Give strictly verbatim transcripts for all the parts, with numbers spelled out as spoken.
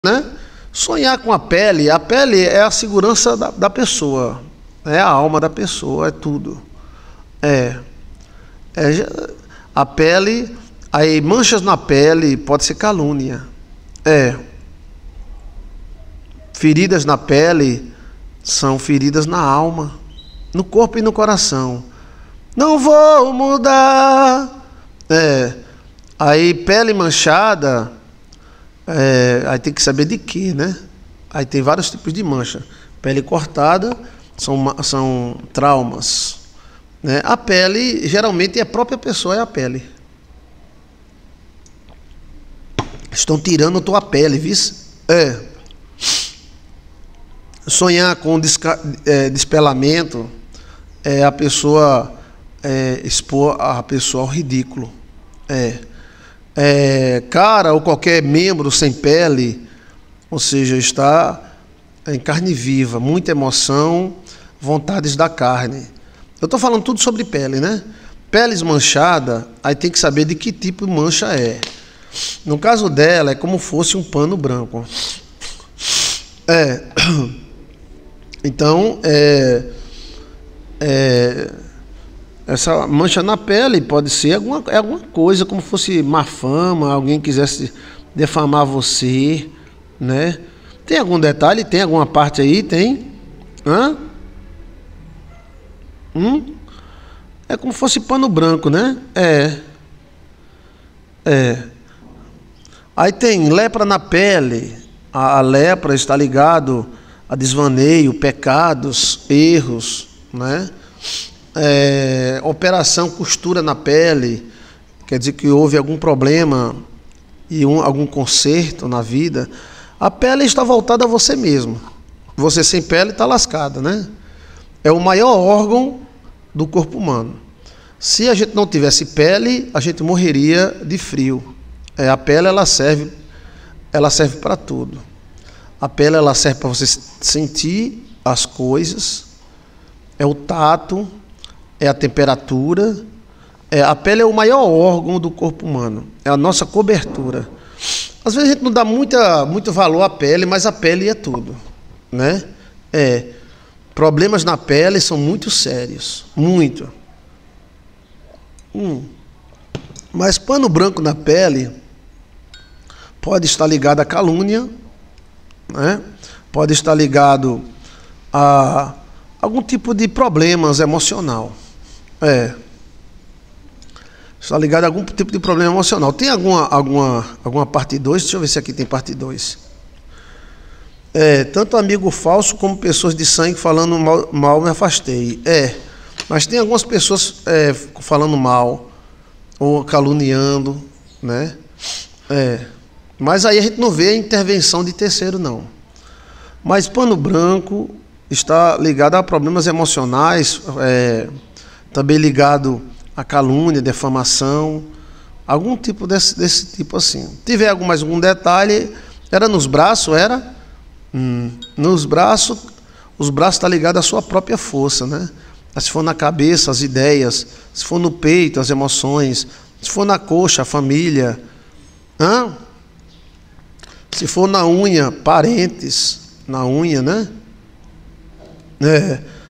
né? Sonhar com a pele, a pele é a segurança da, da pessoa, é a alma da pessoa, é tudo. É, é a pele, aí manchas na pele pode ser calúnia. É, feridas na pele são feridas na alma, no corpo e no coração. Não vou mudar. É, aí pele manchada. É, aí tem que saber de que, né? Aí tem vários tipos de mancha. Pele cortada são, são traumas, né? A pele, geralmente, é a própria pessoa, é a pele. Estão tirando tua pele, viu? É. Sonhar com desca, é, despelamento é a pessoa é, expor a pessoa ao ridículo. É. É, cara ou qualquer membro sem pele, ou seja, está em carne viva, muita emoção, vontades da carne. Eu estou falando tudo sobre pele, né? Peles manchada, aí tem que saber de que tipo de mancha é. No caso dela, é como fosse um pano branco. É. Então, é, é essa mancha na pele pode ser alguma, é alguma coisa, como fosse má fama, alguém quisesse defamar você, né? Tem algum detalhe? Tem alguma parte aí? Tem? Hã? Hum? É como fosse pano branco, né? É. É. Aí tem lepra na pele. A, a lepra está ligado a desvaneio, pecados, erros, né? É, operação costura na pele, quer dizer que houve algum problema e um, algum conserto na vida. A pele está voltada a você mesmo. Você sem pele está lascada, né? É o maior órgão do corpo humano. Se a gente não tivesse pele, a gente morreria de frio. É, a pele ela serve, ela serve para tudo. A pele ela serve para você sentir as coisas. É o tato. É a temperatura, é, a pele é o maior órgão do corpo humano, é a nossa cobertura. Às vezes a gente não dá muita, muito valor à pele, mas a pele é tudo, né? É, problemas na pele são muito sérios, muito. Hum. Mas pano branco na pele pode estar ligado à calúnia, né? Pode estar ligado a algum tipo de problemas emocional. É. Está ligado a algum tipo de problema emocional. Tem alguma, alguma, alguma parte dois? Deixa eu ver se aqui tem parte dois. É, tanto amigo falso como pessoas de sangue falando mal, mal me afastei. É, mas tem algumas pessoas é, falando mal ou caluniando, né? É, mas aí a gente não vê a intervenção de terceiro, não. Mas pano branco está ligado a problemas emocionais, é, também ligado a calúnia, defamação, algum tipo desse, desse tipo assim. Se tiver algum, mais algum detalhe, era nos braços, era? Hum, nos braços, os braços estão ligados à sua própria força, né? Se for na cabeça, as ideias, se for no peito, as emoções, se for na coxa, a família, hã? Se for na unha, parentes, na unha, né? É.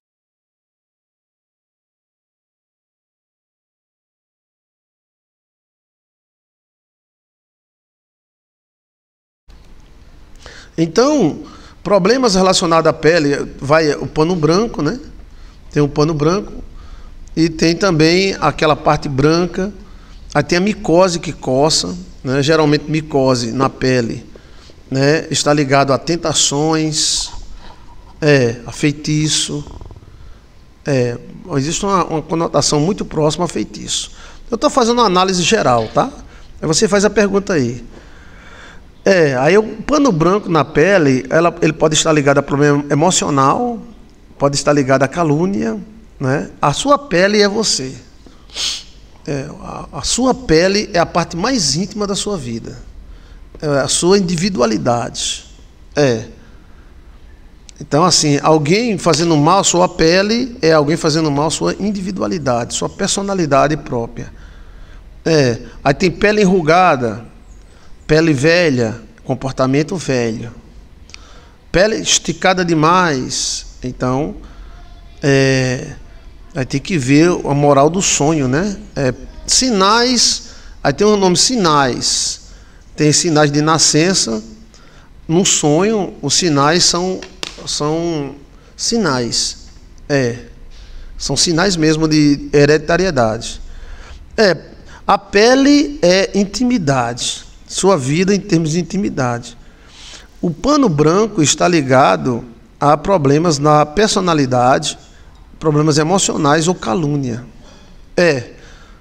Então, problemas relacionados à pele, vai o pano branco, né? Tem o pano branco e tem também aquela parte branca. Aí tem a micose que coça, né? Geralmente micose na pele, né? Está ligado a tentações, é, a feitiço. É, existe uma, uma conotação muito próxima a feitiço. Eu estou fazendo uma análise geral, tá? Aí você faz a pergunta aí. É, aí o pano branco na pele, ela, ele pode estar ligado a problema emocional, pode estar ligado a calúnia, né? A sua pele é você. É, a, a sua pele é a parte mais íntima da sua vida. É a sua individualidade. É. Então, assim, alguém fazendo mal à sua pele é alguém fazendo mal à sua individualidade, sua personalidade própria. É. Aí tem pele enrugada, pele velha, comportamento velho. Pele esticada demais, então é, aí tem que ver a moral do sonho, né? É, sinais, aí tem o nome sinais. Tem sinais de nascença. No sonho, os sinais são, são sinais. É, são sinais mesmo de hereditariedade. É, a pele é intimidade. Sua vida em termos de intimidade. O pano branco está ligado a problemas na personalidade, problemas emocionais ou calúnia. É.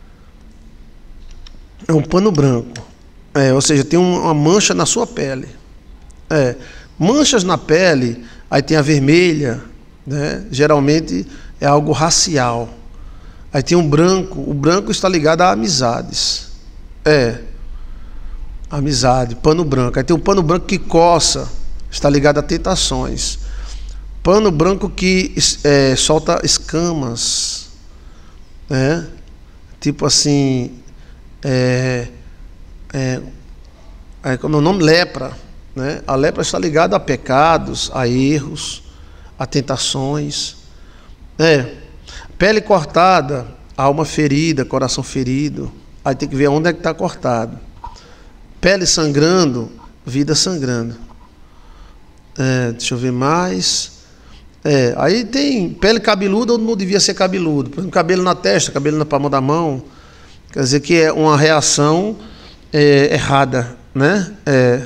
É um pano branco. É, ou seja, tem uma mancha na sua pele. É. Manchas na pele, aí tem a vermelha, né? Geralmente é algo racial. Aí tem um branco, o branco está ligado a amizades. É. Amizade, pano branco. Aí tem o pano branco que coça, está ligado a tentações. Pano branco que é, solta escamas, né? Tipo assim, é, é, é, como é o nome? Lepra, né? A lepra está ligada a pecados, a erros, a tentações. É. Pele cortada, alma ferida, coração ferido. Aí tem que ver onde é que está cortado. Pele sangrando, vida sangrando. É, deixa eu ver mais. É, aí tem pele cabeluda onde não devia ser cabeludo. Por exemplo, cabelo na testa, cabelo na palma da mão. Quer dizer que é uma reação é, errada, né? É.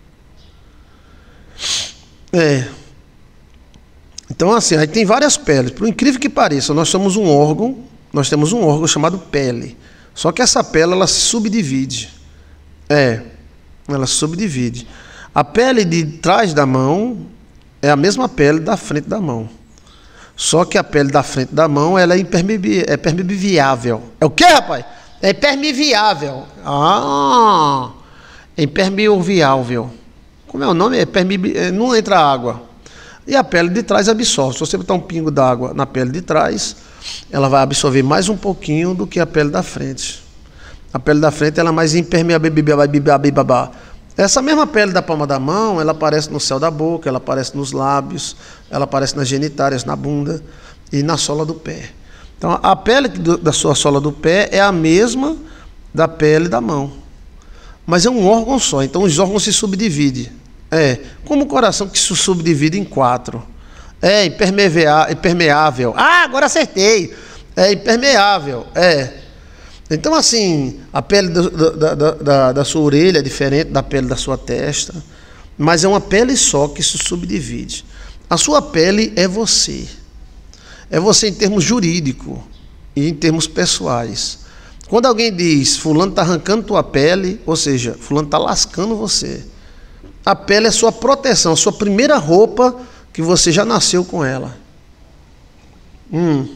É. Então, assim, aí tem várias peles. Por incrível que pareça, nós somos um órgão, nós temos um órgão chamado pele. Só que essa pele, ela se subdivide. É, ela se subdivide. A pele de trás da mão é a mesma pele da frente da mão. Só que a pele da frente da mão, ela é impermeável. É permeável. É o quê, rapaz? É impermeável. Ah, é impermeável. Como é o nome? É permeável. Não entra água. E a pele de trás absorve. Se você botar um pingo d'água na pele de trás, ela vai absorver mais um pouquinho do que a pele da frente. A pele da frente ela é mais impermeável. Essa mesma pele da palma da mão, ela aparece no céu da boca, ela aparece nos lábios, ela aparece nas genitárias, na bunda e na sola do pé. Então, a pele da sua sola do pé é a mesma da pele da mão. Mas é um órgão só, então os órgãos se subdividem. É, como o coração que se subdivide em quatro. É impermeável. Ah, agora acertei. É impermeável, é. Então, assim, a pele do, da, da, da, da sua orelha é diferente da pele da sua testa, mas é uma pele só que se subdivide. A sua pele é você. É você em termos jurídicos e em termos pessoais. Quando alguém diz, fulano está arrancando tua pele, ou seja, fulano está lascando você. A pele é sua proteção, a sua primeira roupa que você já nasceu com ela. Hum...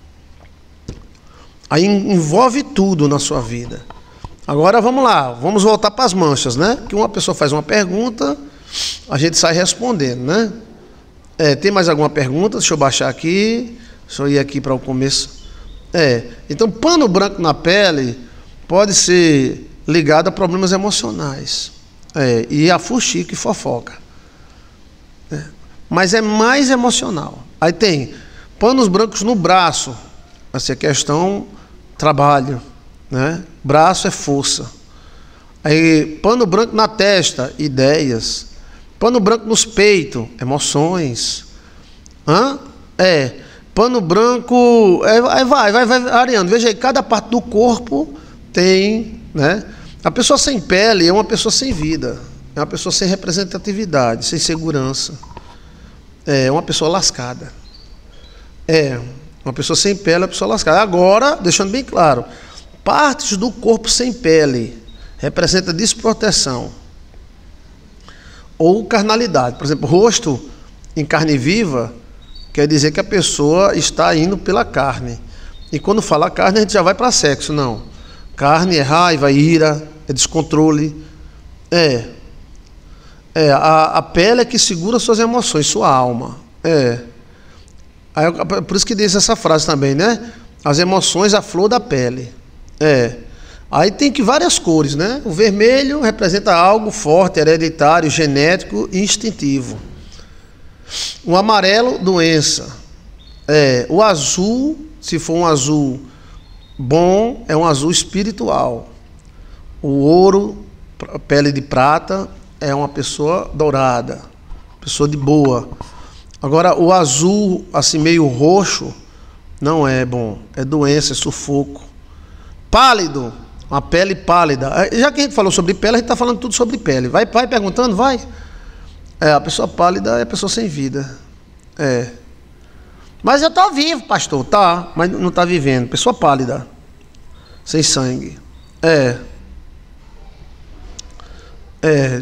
Aí envolve tudo na sua vida. Agora vamos lá, vamos voltar para as manchas, né? Que uma pessoa faz uma pergunta, a gente sai respondendo, né? É, tem mais alguma pergunta? Deixa eu baixar aqui. Deixa eu ir aqui para o começo. É, então, pano branco na pele pode ser ligado a problemas emocionais. É, e a fuxico e fofoca. É, mas é mais emocional. Aí tem panos brancos no braço. Essa é questão trabalho, né? Braço é força. Aí pano branco na testa, ideias. Pano branco nos peitos, emoções. Hã? É. Pano branco, é, aí vai, vai, vai variando. Veja aí, cada parte do corpo tem, né? A pessoa sem pele é uma pessoa sem vida, é uma pessoa sem representatividade, sem segurança. É uma pessoa lascada. É. Uma pessoa sem pele é uma pessoa lascada. Agora, deixando bem claro, partes do corpo sem pele representa desproteção ou carnalidade. Por exemplo, rosto em carne viva quer dizer que a pessoa está indo pela carne. E quando fala carne, a gente já vai para sexo. Não. Carne é raiva, ira, é descontrole. É. É a, a pele é que segura suas emoções, sua alma. É. Aí, por isso que diz essa frase também, né? As emoções à flor da pele. É. Aí tem que várias cores, né? O vermelho representa algo forte, hereditário, genético e instintivo. O amarelo, doença. É, o azul, se for um azul bom, é um azul espiritual. O ouro, pele de prata, é uma pessoa dourada, pessoa de boa. Agora, o azul, assim, meio roxo, não é bom. É doença, é sufoco. Pálido, uma pele pálida. Já que a gente falou sobre pele, a gente está falando tudo sobre pele. Vai, vai perguntando, vai. É, a pessoa pálida é a pessoa sem vida. É. Mas eu estou vivo, pastor. Tá, mas não está vivendo. Pessoa pálida. Sem sangue. É. É.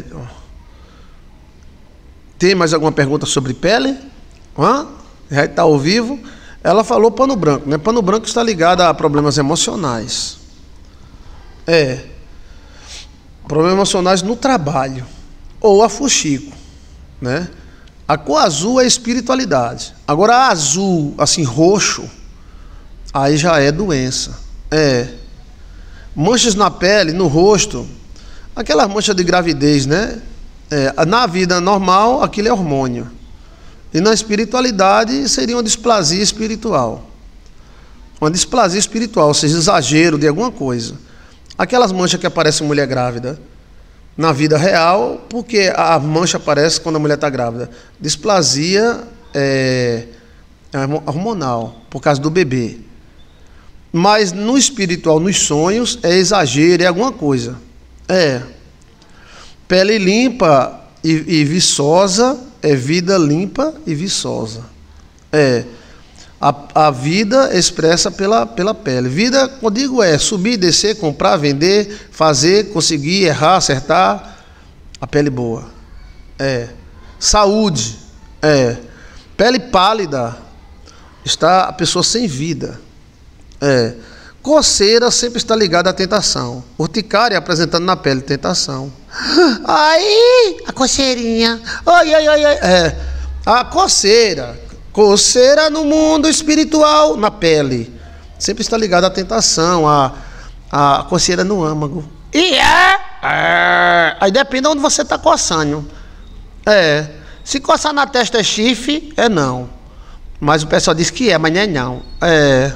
Tem mais alguma pergunta sobre pele? Hã? Já está ao vivo. Ela falou pano branco, né? Pano branco está ligado a problemas emocionais. É. Problemas emocionais no trabalho. Ou a fuxico, né? A cor azul é espiritualidade. Agora, a azul, assim, roxo, aí já é doença. É. Manchas na pele, no rosto, aquela mancha de gravidez, né? É, na vida normal, aquilo é hormônio. E na espiritualidade, seria uma displasia espiritual. Uma displasia espiritual, ou seja, exagero de alguma coisa. Aquelas manchas que aparecem em mulher grávida, na vida real, porque a mancha aparece quando a mulher está grávida. Displasia é, é hormonal, por causa do bebê. Mas no espiritual, nos sonhos, é exagero, é alguma coisa. É. Pele limpa e, e viçosa é vida limpa e viçosa. É. A, a vida expressa pela, pela pele. Vida, quando digo, é subir, descer, comprar, vender, fazer, conseguir, errar, acertar. A pele boa. É. Saúde. É. Pele pálida. Está a pessoa sem vida. É. Coceira sempre está ligada à tentação. Urticária apresentando na pele tentação. Aí, a coceirinha. Ai, ai, ai, ai. É. A coceira. Coceira no mundo espiritual, na pele. Sempre está ligada à tentação, à, à coceira no âmago. E é, é. Aí depende de onde você está coçando. É. Se coçar na testa é chifre, é não. Mas o pessoal diz que é, mas não é não. É.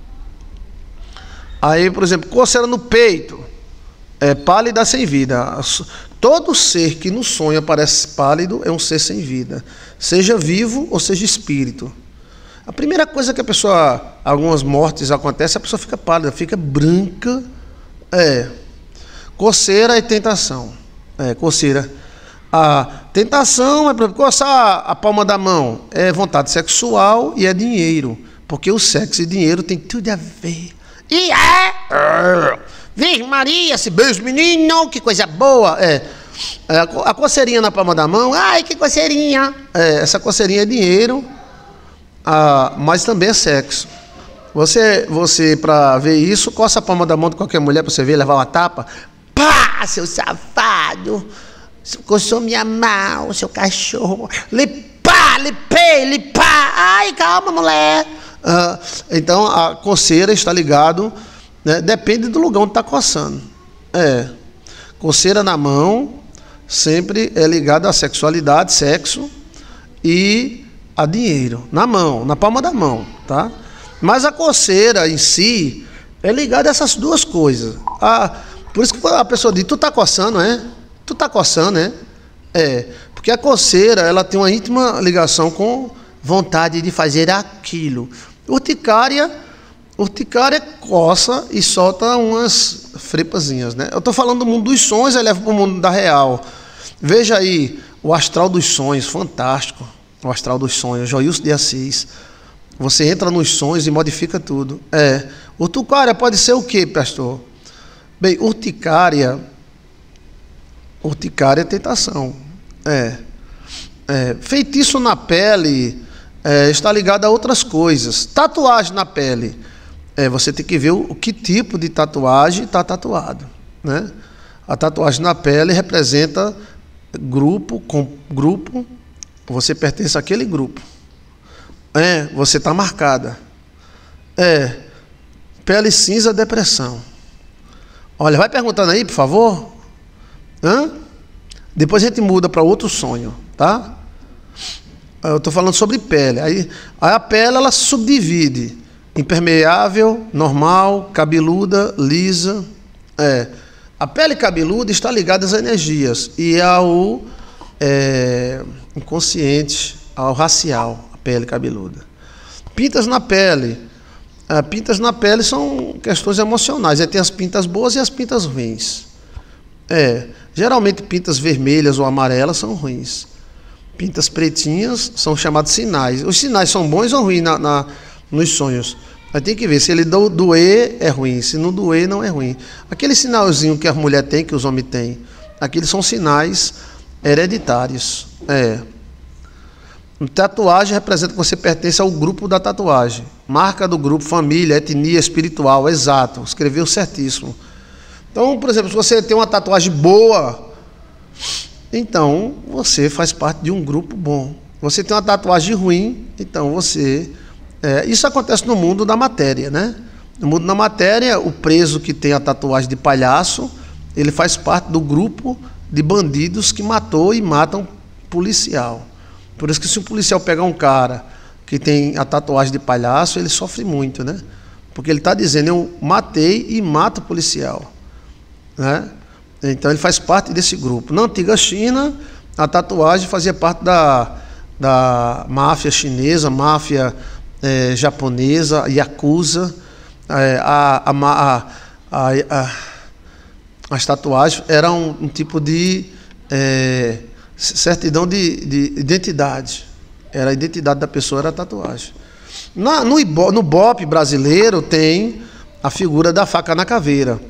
Aí, por exemplo, coceira no peito. É pálida sem vida. Todo ser que no sonho aparece pálido é um ser sem vida. Seja vivo ou seja espírito. A primeira coisa que a pessoa, algumas mortes acontecem, a pessoa fica pálida, fica branca. É. Coceira e tentação. É, coceira. A tentação é, por exemplo, coçar a palma da mão. É vontade sexual e é dinheiro. Porque o sexo e dinheiro tem tudo a ver. E é... Virgem Maria, esse beijo menino, que coisa boa. É, é a coceirinha na palma da mão, ai que coceirinha. É, essa coceirinha é dinheiro, ah, mas também é sexo. Você, você para ver isso, coça a palma da mão de qualquer mulher para você ver, levar uma tapa. Pá, seu safado, coçou minha mão, seu cachorro. Lipá, lipei, lipá. Ai, calma, mulher. Ah, então a coceira está ligado, né, depende do lugar onde está coçando. É, coceira na mão sempre é ligada à sexualidade, sexo e a dinheiro. Na mão, na palma da mão, tá? Mas a coceira em si é ligada a essas duas coisas. Ah, por isso que a pessoa diz, tu tá coçando, é? Tu tá coçando, é? É, porque a coceira, ela tem uma íntima ligação com vontade de fazer aquilo. Urticária, urticária coça e solta umas frepazinhas, né? Eu estou falando do mundo dos sonhos, aí leva para o mundo da real. Veja aí, o astral dos sonhos, fantástico. O astral dos sonhos, Joilson de Assis. Você entra nos sonhos e modifica tudo. É. Urticária pode ser o quê, pastor? Bem, urticária, urticária é tentação. É. É. Feitiço na pele... É, está ligado a outras coisas. Tatuagem na pele. É, você tem que ver o, o que tipo de tatuagem está tatuado, né? A tatuagem na pele representa grupo, com grupo. Você pertence àquele grupo. É, você está marcada. É, pele cinza, depressão. Olha, vai perguntando aí, por favor. Hã? Depois a gente muda para outro sonho, tá? Eu estou falando sobre pele. Aí, aí a pele, ela se subdivide. Impermeável, normal, cabeluda, lisa. É. A pele cabeluda está ligada às energias e ao é, inconsciente, ao racial, a pele cabeluda. Pintas na pele. Ah, pintas na pele são questões emocionais. Aí tem as pintas boas e as pintas ruins. É, geralmente pintas vermelhas ou amarelas são ruins. Pintas pretinhas são chamados sinais. Os sinais são bons ou ruins na, na, nos sonhos? Aí tem que ver, se ele do, doer é ruim, se não doer não é ruim. Aquele sinalzinho que a mulher tem, que os homens têm, aqueles são sinais hereditários. É. Tatuagem representa que você pertence ao grupo da tatuagem. Marca do grupo, família, etnia, espiritual, exato. Escreveu certíssimo. Então, por exemplo, se você tem uma tatuagem boa, então você faz parte de um grupo bom. Você tem uma tatuagem ruim, então você... É, isso acontece no mundo da matéria, né? No mundo da matéria, o preso que tem a tatuagem de palhaço, ele faz parte do grupo de bandidos que matou e matam policial. Por isso que se o policial pegar um cara que tem a tatuagem de palhaço, ele sofre muito, né? Porque ele está dizendo, eu matei e mato o policial, né? Então ele faz parte desse grupo. Na antiga China, a tatuagem fazia parte da, da máfia chinesa, máfia é, japonesa, yakuza. É, a, a, a, a, a, as tatuagens eram um, um tipo de... É, certidão de, de identidade. Era a identidade da pessoa, era a tatuagem. Na, no, no bope brasileiro tem a figura da faca na caveira.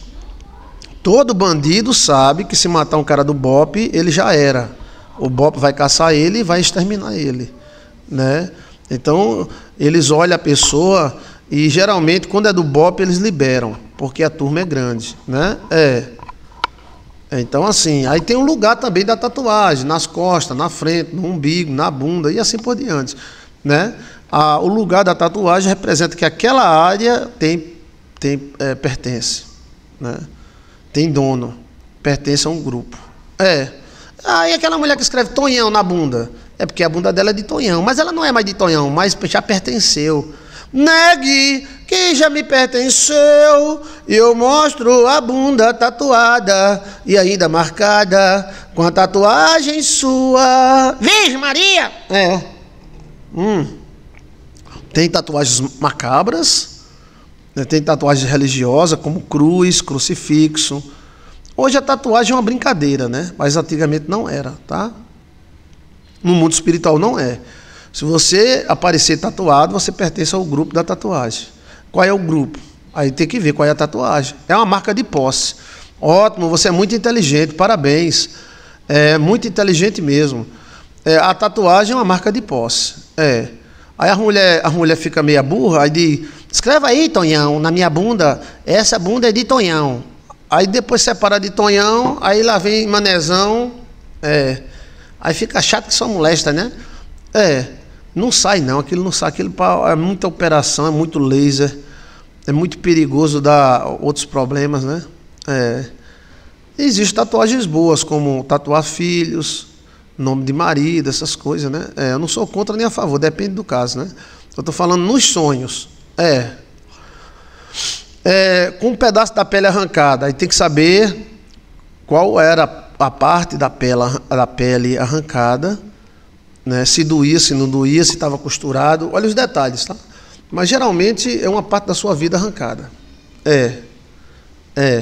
Todo bandido sabe que se matar um cara do bope, ele já era. O bope vai caçar ele e vai exterminar ele, né? Então, eles olham a pessoa e geralmente quando é do bope eles liberam, porque a turma é grande, né? É. Então, assim, aí tem um lugar também da tatuagem, nas costas, na frente, no umbigo, na bunda e assim por diante, né? Ah, o lugar da tatuagem representa que aquela área tem, tem é, pertence, né? Tem dono, pertence a um grupo. É. Aí aquela mulher que escreve Tonhão na bunda, é porque a bunda dela é de Tonhão, mas ela não é mais de Tonhão, mas já pertenceu. Negue que já me pertenceu, eu mostro a bunda tatuada e ainda marcada com a tatuagem sua. Virgem Maria! É. Hum. Tem tatuagens macabras, né? Tem tatuagens religiosas como cruz, crucifixo. Hoje a tatuagem é uma brincadeira, né? Mas antigamente não era, tá? No mundo espiritual não é. Se você aparecer tatuado, você pertence ao grupo da tatuagem. Qual é o grupo? Aí tem que ver qual é a tatuagem. É uma marca de posse. Ótimo, você é muito inteligente, parabéns. É muito inteligente mesmo. É, a tatuagem é uma marca de posse. É. Aí a mulher, a mulher fica meia burra, aí diz, escreva aí, Tonhão, na minha bunda, essa bunda é de Tonhão. Aí depois separa de Tonhão, aí lá vem Manezão. É. Aí fica chato que só molesta, né? É. Não sai não, aquilo não sai, aquilo é muita operação, é muito laser, é muito perigoso dar outros problemas, né? É. Existem tatuagens boas, como tatuar filhos, nome de marido, essas coisas, né? É, eu não sou contra nem a favor, depende do caso, né? Eu estou falando nos sonhos. É. É, com um pedaço da pele arrancada, aí tem que saber qual era a parte da pele, da pele arrancada, né? Se doía, se não doía, se estava costurado, olha os detalhes, tá? Mas geralmente é uma parte da sua vida arrancada. É, é.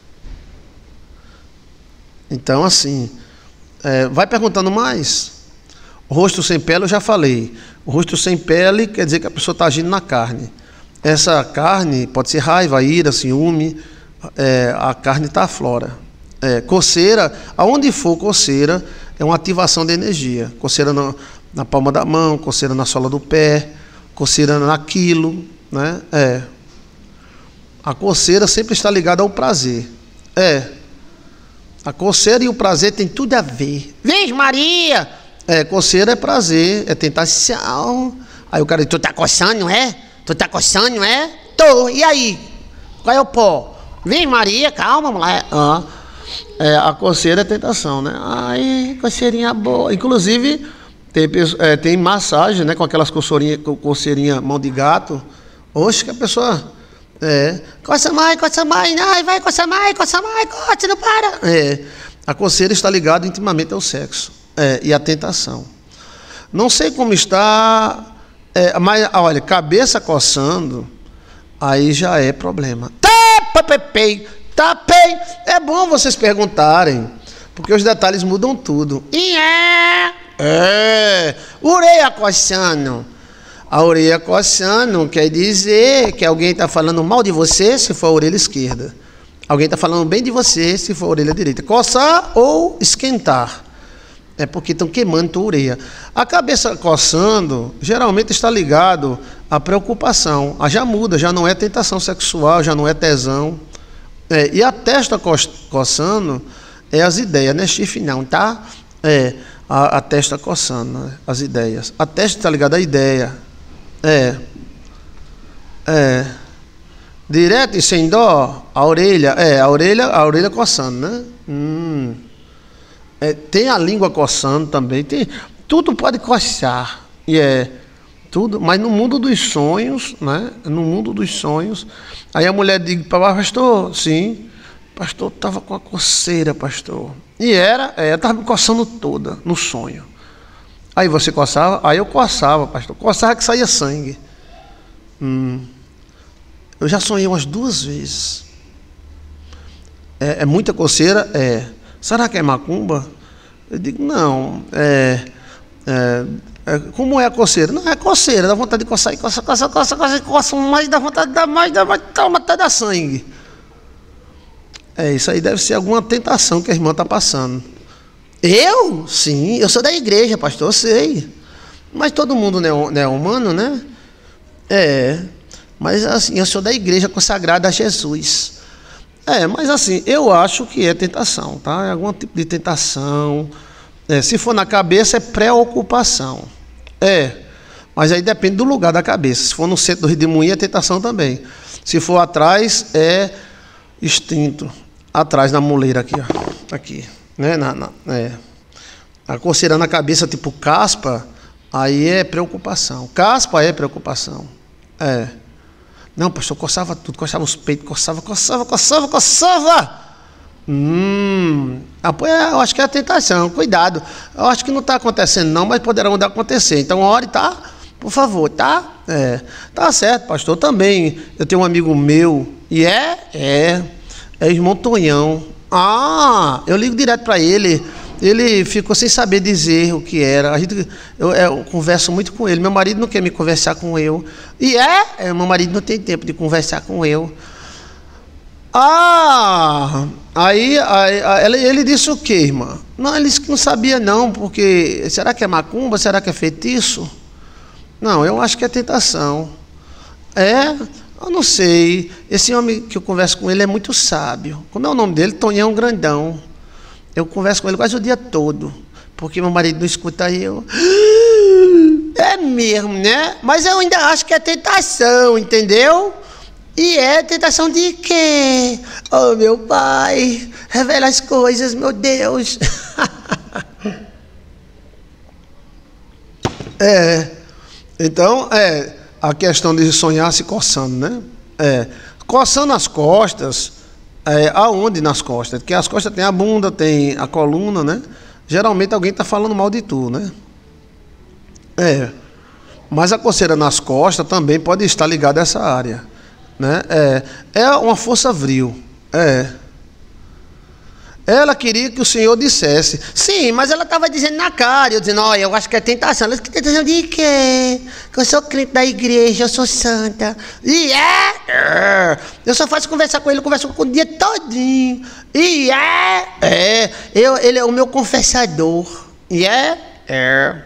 Então, assim, é, vai perguntando mais. O rosto sem pele eu já falei. O rosto sem pele quer dizer que a pessoa está agindo na carne. Essa carne pode ser raiva, ira, ciúme, é, a carne está aflora. É, coceira, aonde for coceira, é uma ativação de energia. Coceira na, na palma da mão, coceira na sola do pé, coceira naquilo, né? É. A coceira sempre está ligada ao prazer. É. A coceira e o prazer tem tudo a ver. Virgem Maria! É, coceira é prazer, é tentação. Aí o cara diz, tu tá coçando, não é? Tu tá coçando, não é? Tô, e aí? Qual é o pó? Vem Maria, calma, mulher. Ah, é, a coceira é tentação, né? Ai, coceirinha boa. Inclusive, tem, é, tem massagem, né? Com aquelas coceirinhas, coceirinha mão de gato. Oxe, que a pessoa... É, coça mais, coça mais. Ai, vai, coça mais, coça mais, coça, não para. É, a coceira está ligada intimamente ao sexo. É, e à tentação. Não sei como está... É, mas, olha, cabeça coçando, aí já é problema. Tapei, tapei. É bom vocês perguntarem, porque os detalhes mudam tudo. E é, é, orelha coçando. A orelha coçando quer dizer que alguém está falando mal de você, se for a orelha esquerda. Alguém está falando bem de você, se for a orelha direita. Coçar ou esquentar. É porque estão queimando tua orelha. A cabeça coçando, geralmente está ligado à preocupação. Ah, já muda, já não é tentação sexual, já não é tesão. É, e a testa co coçando é as ideias, não é chifre não, tá? É, a, a testa coçando, né? As ideias. A testa está ligada à ideia. É. É. Direto e sem dó, a orelha, é, a orelha, a orelha coçando, né? Hum. É, tem a língua coçando também, tem, tudo pode coçar, e é tudo, mas no mundo dos sonhos, né? No mundo dos sonhos, aí a mulher diz para o pastor, sim, pastor, estava com a coceira, pastor, e era, é, estava me coçando toda no sonho. Aí você coçava, aí eu coçava, pastor, coçava que saía sangue. Hum. Eu já sonhei umas duas vezes. É, é muita coceira, é. Será que é macumba? Eu digo, não, é, é, é, como é a coceira? Não, é coceira, dá vontade de coçar, e coça, coça, coça, coça, coça mais, dá vontade de dar mais, dá mais, toma até dar sangue. É, isso aí deve ser alguma tentação que a irmã está passando. Eu? Sim, eu sou da igreja, pastor, eu sei. Mas todo mundo não é, não é humano, né? É, mas assim, eu sou da igreja consagrada a Jesus. É, mas assim, eu acho que é tentação, tá? É algum tipo de tentação. É, se for na cabeça, é preocupação. É, mas aí depende do lugar da cabeça. Se for no centro do redemoinho, é tentação também. Se for atrás, é instinto. Atrás, na moleira aqui, ó. Aqui, né? Na, na, é. A coceira na cabeça, tipo caspa, aí é preocupação. Caspa é preocupação. É. Não, pastor, coçava tudo, coçava os peitos, coçava, coçava, coçava, coçava. Hum, eu acho que é a tentação, cuidado. Eu acho que não está acontecendo não, mas poderá acontecer. Então, ore, tá? Por favor, tá? É, tá certo, pastor, também. Eu tenho um amigo meu, e é, é, é irmão Tonhão. Ah, eu ligo direto para ele. Ele ficou sem saber dizer o que era. A gente, eu, eu converso muito com ele. Meu marido não quer me conversar com eu. E é, é, meu marido não tem tempo de conversar com eu. Ah, aí, aí, aí ele, ele disse o quê, irmã? Não, ele disse que não sabia não, porque será que é macumba? Será que é feitiço? Não, eu acho que é tentação. É, eu não sei. Esse homem que eu converso com ele é muito sábio. Como é o nome dele? Tonhão Grandão. Eu converso com ele quase o dia todo, porque meu marido não escuta eu. É mesmo, né? Mas eu ainda acho que é tentação, entendeu? E é tentação de quê? Oh, meu pai, revela as coisas, meu Deus. É, então, é, a questão de sonhar se coçando, né? É, coçando as costas... É, aonde nas costas? Porque as costas tem a bunda, tem a coluna, né? Geralmente alguém está falando mal de tu, né? É. Mas a coceira nas costas também pode estar ligada a essa área, né? É, é uma força vril. É. Ela queria que o Senhor dissesse. Sim, mas ela estava dizendo na cara. Eu dizendo, olha, eu acho que é tentação. Ela disse, tentação de quê? Que eu sou crente da igreja, eu sou santa. E é, eu só faço conversar com ele, eu converso com ele o dia todinho. E é, é, eu, ele é o meu confessador. E é, é.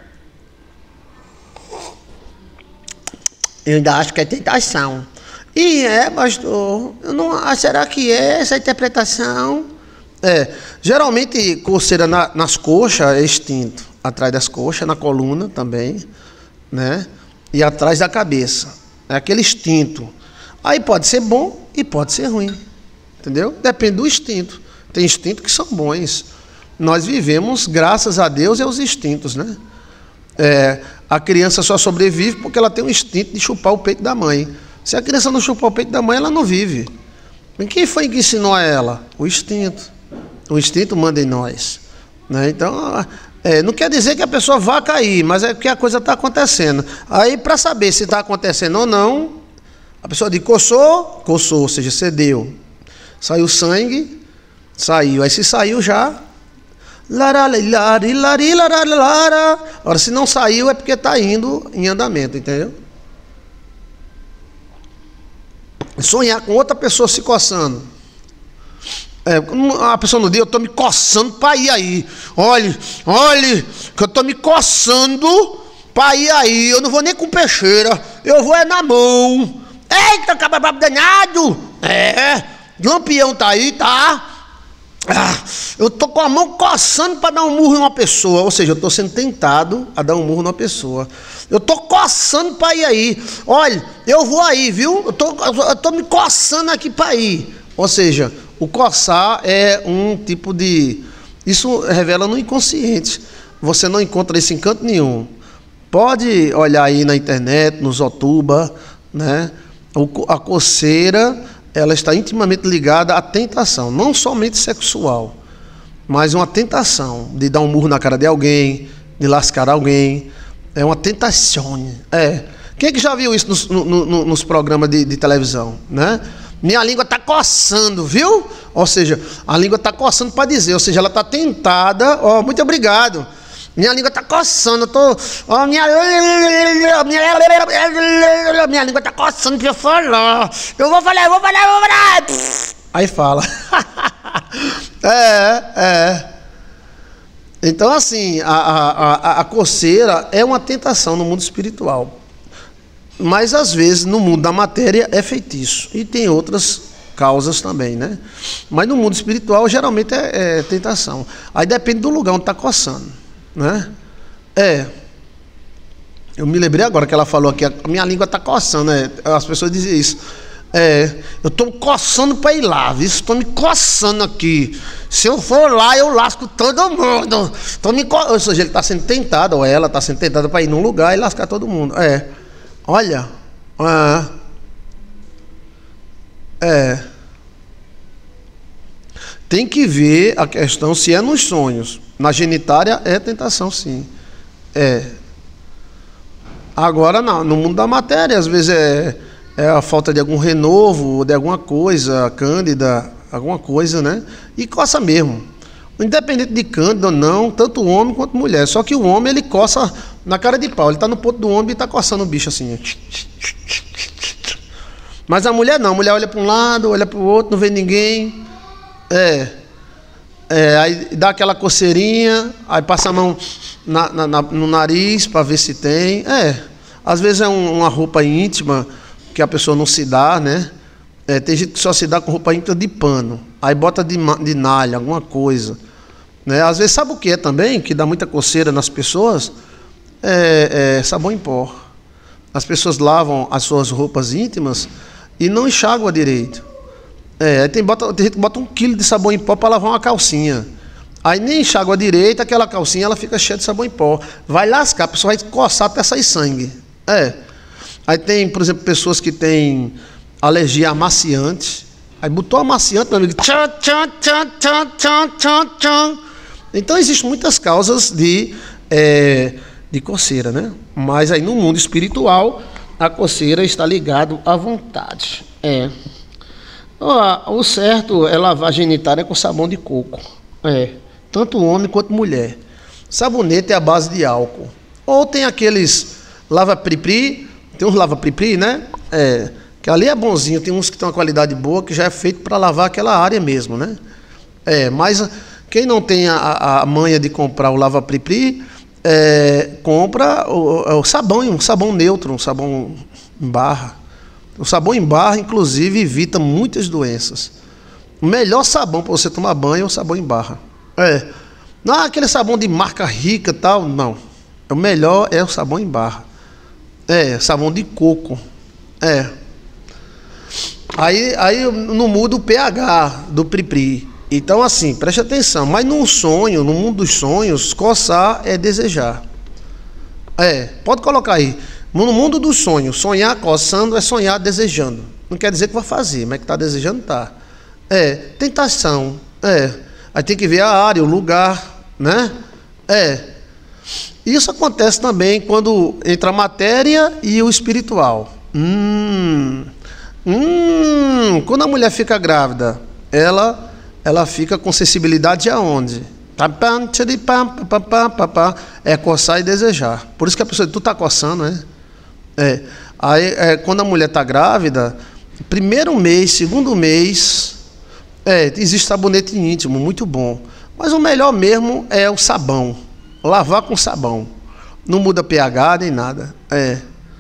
Eu ainda acho que é tentação. E é, pastor, eu não, será que é essa interpretação? É, geralmente coceira na, nas coxas é extinto, atrás das coxas, na coluna também, né? E atrás da cabeça, é aquele instinto. Aí pode ser bom e pode ser ruim, entendeu? Depende do instinto. Tem instintos que são bons. Nós vivemos, graças a Deus, e aos instintos, né? É, a criança só sobrevive porque ela tem um instinto de chupar o peito da mãe. Se a criança não chupar o peito da mãe, ela não vive. E quem foi que ensinou a ela? O instinto. O instinto manda em nós, né? Então, é, não quer dizer que a pessoa vá cair, mas é que a coisa está acontecendo. Aí, para saber se está acontecendo ou não, a pessoa diz, coçou, coçou, ou seja, cedeu. Saiu sangue, saiu. Aí se saiu já... Agora, se não saiu, é porque está indo em andamento, entendeu? Sonhar com outra pessoa se coçando. É, a pessoa no dia, eu estou me coçando para ir aí. Olhe, olhe, que eu estou me coçando para ir aí. Eu não vou nem com peixeira, eu vou é na mão. Eita, cabra danado! É, Lampião tá aí, tá? Ah, eu tô com a mão coçando para dar um murro em uma pessoa. Ou seja, eu estou sendo tentado a dar um murro numa pessoa. Eu estou coçando para ir aí. Olha, eu vou aí, viu? Eu tô, eu tô me coçando aqui para ir. Ou seja, o coçar é um tipo de... Isso revela no inconsciente. Você não encontra isso em canto nenhum. Pode olhar aí na internet, no Zotuba, né? A coceira, ela está intimamente ligada à tentação, não somente sexual, mas uma tentação de dar um murro na cara de alguém, de lascar alguém. É uma tentação. É. Quem é que já viu isso nos, no, no, nos programas de, de televisão, né? Minha língua está coçando, viu? Ou seja, a língua está coçando para dizer, ou seja, ela está tentada. Ó, muito obrigado. Minha língua está coçando, eu tô, ó, minha, minha, minha língua está coçando para eu falar. Eu vou falar, eu vou falar, eu vou falar. Aí fala. É, é. Então, assim, a, a, a, a coceira é uma tentação no mundo espiritual. Mas, às vezes, no mundo da matéria é feitiço. E tem outras causas também, né? Mas no mundo espiritual, geralmente, é, é tentação. Aí depende do lugar onde está coçando, né? É. Eu me lembrei agora que ela falou aqui, a minha língua está coçando, né? As pessoas dizem isso. É, eu estou coçando para ir lá, viu? Estou me coçando aqui. Se eu for lá, eu lasco todo mundo. Tô me co... Ou seja, ele está sendo tentado, ou ela está sendo tentada para ir num lugar e lascar todo mundo. É. Olha. Ah, é. Tem que ver a questão se é nos sonhos. Na genitária é tentação, sim. É. Agora, não, no mundo da matéria, às vezes é, é a falta de algum renovo, de alguma coisa, cândida, alguma coisa, né? E coça mesmo. Independente de cândida ou não, tanto homem quanto mulher. Só que o homem, ele coça na cara de pau. Ele está no ponto do homem e está coçando o bicho assim. Mas a mulher não. A mulher olha para um lado, olha para o outro, não vê ninguém. É. É, aí dá aquela coceirinha, aí passa a mão na, na, na, no nariz para ver se tem. É, às vezes é um, uma roupa íntima que a pessoa não se dá, né? É, tem gente que só se dá com roupa íntima de pano, aí bota de, de nalha, alguma coisa, né? Às vezes sabe o que é também, que dá muita coceira nas pessoas? É, é sabão em pó. As pessoas lavam as suas roupas íntimas e não enxáguam direito. É, tem, bota, tem gente que bota um quilo de sabão em pó para lavar uma calcinha. Aí nem enxágua direita, aquela calcinha ela fica cheia de sabão em pó. Vai lascar, a pessoa vai coçar até sair sangue. É. Aí tem, por exemplo, pessoas que têm alergia a amaciante. Aí botou amaciante, meu amigo. Tchan, tchan, tchan, tchan, tchan, tchan, tchan. Então existem muitas causas de, é, de coceira, né? Mas aí no mundo espiritual, a coceira está ligada à vontade. É. O certo é lavar a genitália com sabão de coco. É, tanto homem quanto mulher. Sabonete é a base de álcool. Ou tem aqueles lava-pripri, tem uns lava-pripri, né? É, que ali é bonzinho, tem uns que tem uma qualidade boa, que já é feito para lavar aquela área mesmo, né? É, mas quem não tem a, a manha de comprar o lava-pripri, é, compra o, o sabão, um sabão neutro, um sabão em barra. O sabão em barra, inclusive, evita muitas doenças. O melhor sabão para você tomar banho é o sabão em barra. É. Não é aquele sabão de marca rica e tal, não. O melhor é o sabão em barra. É, sabão de coco. É. Aí, aí não muda o pH do pri-pri. Então, assim, preste atenção. Mas no sonho, no mundo dos sonhos, coçar é desejar. É, pode colocar aí. No mundo dos sonhos, sonhar coçando é sonhar desejando. Não quer dizer que vai fazer, mas que está desejando, tá. É, tentação. É. Aí tem que ver a área, o lugar, né? É. Isso acontece também quando entra a matéria e o espiritual. Hum. Hum. Quando a mulher fica grávida, ela, ela fica com sensibilidade aonde? É coçar e desejar. Por isso que a pessoa diz, tu tá coçando, né? É. Aí, é, quando a mulher está grávida, primeiro mês, segundo mês, é, existe sabonete íntimo, muito bom. Mas o melhor mesmo é o sabão. Lavar com sabão. Não muda pH nem nada. É.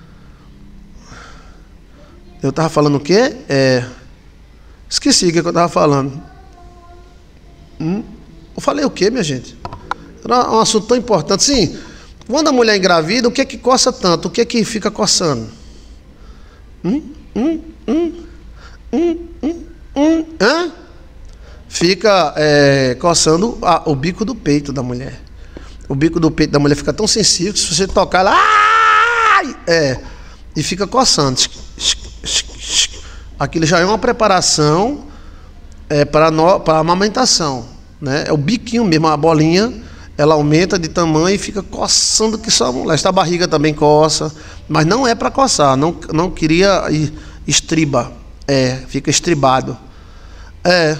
Eu estava falando o quê? É. Esqueci o que eu estava falando. Hum? Eu falei o quê, minha gente? Era um assunto tão importante. Sim, quando a mulher engravida, o que é que coça tanto? O que é que fica coçando? Hum? Hum? Hum? Hum? Hum? Hum? Hã? Fica é, coçando a, o bico do peito da mulher. O bico do peito da mulher fica tão sensível que se você tocar ela... Ai! É, e fica coçando. Aquilo já é uma preparação é, para a amamentação, né? É o biquinho mesmo, a bolinha, ela aumenta de tamanho e fica coçando que só a mulher. Esta barriga também coça, mas não é para coçar, não, não queria estriba, é, fica estribado. É,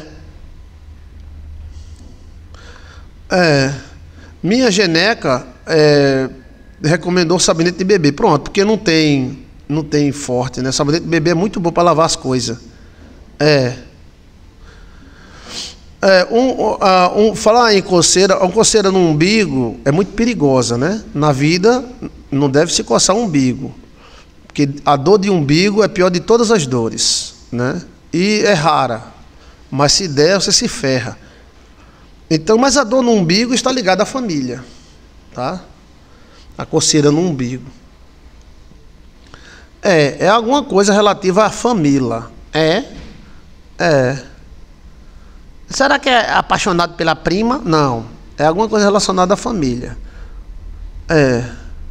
é, minha geneca é, recomendou sabonete de bebê, pronto, porque não tem, não tem forte, né? Sabonete de bebê é muito bom para lavar as coisas. É. É, um, um, um, falar em coceira, uma coceira no umbigo é muito perigosa, né? Na vida não deve se coçar o umbigo, porque a dor de umbigo é pior de todas as dores, né? E é rara, mas se der você se ferra. Então, mas a dor no umbigo está ligada à família, tá? A coceira no umbigo é, é alguma coisa relativa à família. É, é. Será que é apaixonado pela prima? Não. É alguma coisa relacionada à família. É.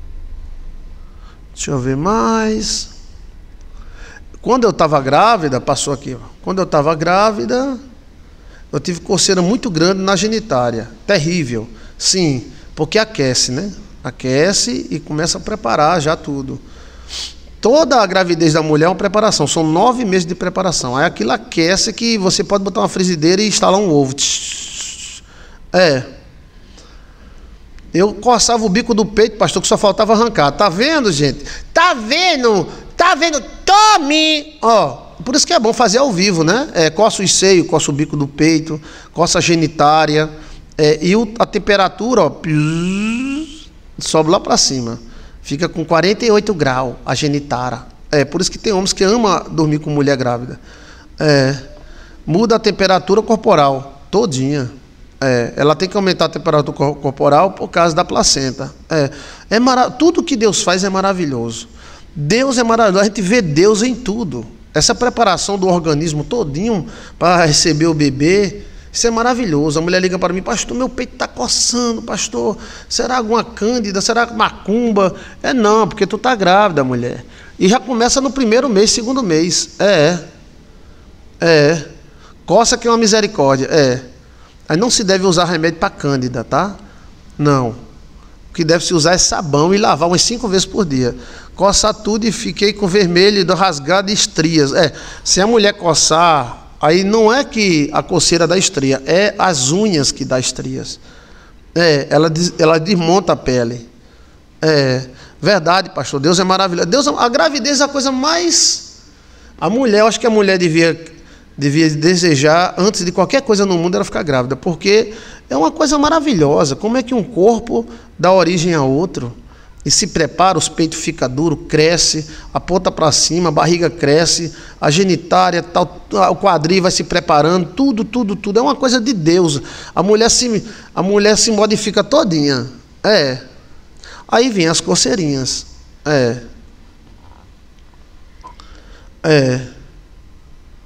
Deixa eu ver mais. Quando eu estava grávida, passou aqui. Ó. Quando eu estava grávida, eu tive coceira muito grande na genitália. Terrível. Sim, porque aquece, né? Aquece e começa a preparar já tudo. Toda a gravidez da mulher é uma preparação, são nove meses de preparação. Aí aquilo aquece que você pode botar uma frigideira e instalar um ovo. É. Eu coçava o bico do peito, pastor, que só faltava arrancar. Tá vendo, gente? Tá vendo? Tá vendo? Tome! Ó, por isso que é bom fazer ao vivo, né? É, coça o seio, coça o bico do peito, coça a genitária. É, e o, a temperatura, ó, sobe lá para cima. Fica com quarenta e oito graus a genitária. É, por isso que tem homens que amam dormir com mulher grávida. É, muda a temperatura corporal todinha. É, ela tem que aumentar a temperatura corporal por causa da placenta. É, é mara... Tudo que Deus faz é maravilhoso. Deus é maravilhoso. A gente vê Deus em tudo. Essa preparação do organismo todinho para receber o bebê, isso é maravilhoso. A mulher liga para mim, pastor, meu peito está coçando, pastor. Será alguma cândida? Será macumba? É não, porque tu está grávida, mulher. E já começa no primeiro mês, segundo mês. É, é. Coça que é uma misericórdia. É. Aí não se deve usar remédio para cândida, tá? Não. O que deve se usar é sabão e lavar umas cinco vezes por dia. Coça tudo e fiquei com vermelho, rasgado e estrias. É, se a mulher coçar... Aí não é que a coceira dá estria, é as unhas que dá estrias. É, ela, ela desmonta a pele. É, verdade, pastor, Deus é maravilhoso. Deus, a gravidez é a coisa mais... A mulher, eu acho que a mulher devia, devia desejar, antes de qualquer coisa no mundo, ela ficar grávida, porque é uma coisa maravilhosa. Como é que um corpo dá origem a outro? E se prepara, os peitos ficam duros, cresce, a ponta para cima, a barriga cresce, a genitária, tal, o quadril vai se preparando, tudo, tudo, tudo. É uma coisa de Deus. A mulher se, a mulher se modifica todinha. É. Aí vem as coceirinhas. É. É.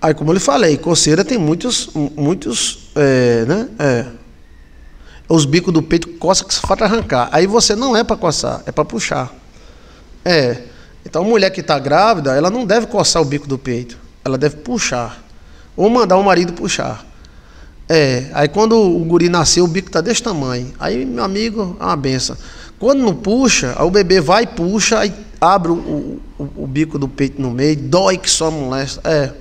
Aí, como eu lhe falei, coceira tem muitos, muitos, é, né? É. Os bicos do peito coça que se falta arrancar. Aí você não é para coçar, é para puxar. É. Então, a mulher que está grávida, ela não deve coçar o bico do peito, ela deve puxar. Ou mandar o marido puxar. É. Aí, quando o guri nasceu, o bico está desse tamanho. Aí, meu amigo, é uma benção. Quando não puxa, aí o bebê vai e puxa, aí abre o, o, o, o bico do peito no meio, dói que só molesta. É.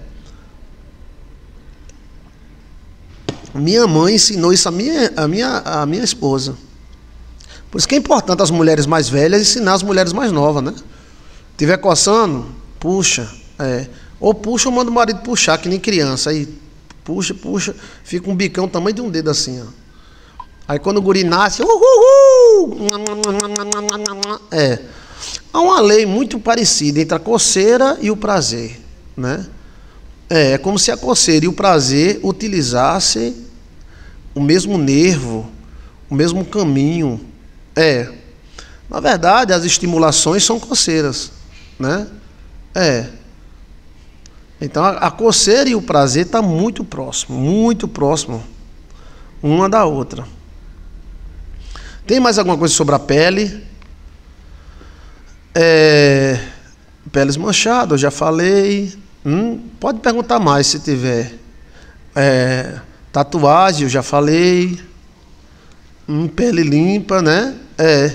Minha mãe ensinou isso a minha, a minha, a minha esposa. Por isso que é importante as mulheres mais velhas ensinar as mulheres mais novas, né? Tiver coçando, puxa. É. Ou puxa ou manda o marido puxar, que nem criança. Aí puxa, puxa, fica um bicão tamanho de um dedo assim, ó. Aí quando o guri nasce, uhul, é. Há uma lei muito parecida entre a coceira e o prazer, né? É, é como se a coceira e o prazer utilizassem o mesmo nervo, o mesmo caminho. É. Na verdade, as estimulações são coceiras, né? É. Então, a, a coceira e o prazer estão muito próximo, muito próximo uma da outra. Tem mais alguma coisa sobre a pele? É, peles manchadas, eu já falei. Hum, pode perguntar mais se tiver. É, tatuagem, eu já falei. Hum, pele limpa, né? É.